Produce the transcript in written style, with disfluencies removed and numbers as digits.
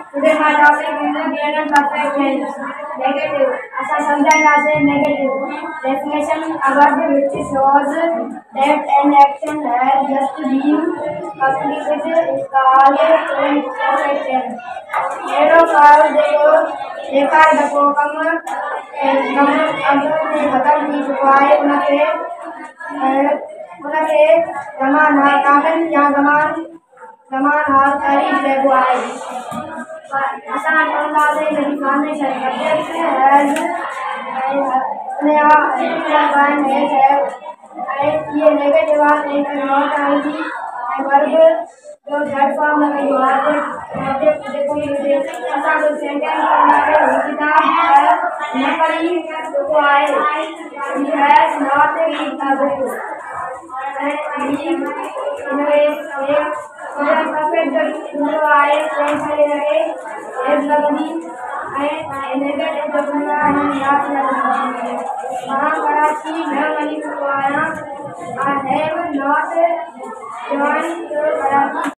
Today my topic is the real and perfect tense. Negative. असा समझाना से negative. Definition: a word which shows that an action has just been completed is called present perfect tense. Hero काल देखा देखो कम अब ने खत्म की चुकाए उनके जमान हाल कागन या जमान हाल तारीख ले बुआई आसान अंदाज़े में दिखाने से सब्जेक्ट है नया बन है ये नेगेटिव बात नहीं नॉट आएगी वर्ब जो थर्ड फॉर्म में सब्जेक्ट देखो ये आसान तो सेंटेंस करना है किताब है न पढ़ी तो आए he has not read a book perfect जो आए कौन सा लगे एक लगनी आए नेगेटिव जो पूरा हम याद रखना वहाँ कराची मैं वहीं को आया I have not joined Karachi